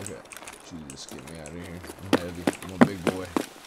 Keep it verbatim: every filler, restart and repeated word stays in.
Okay. Jesus, get me out of here. I'm heavy. I'm a big boy.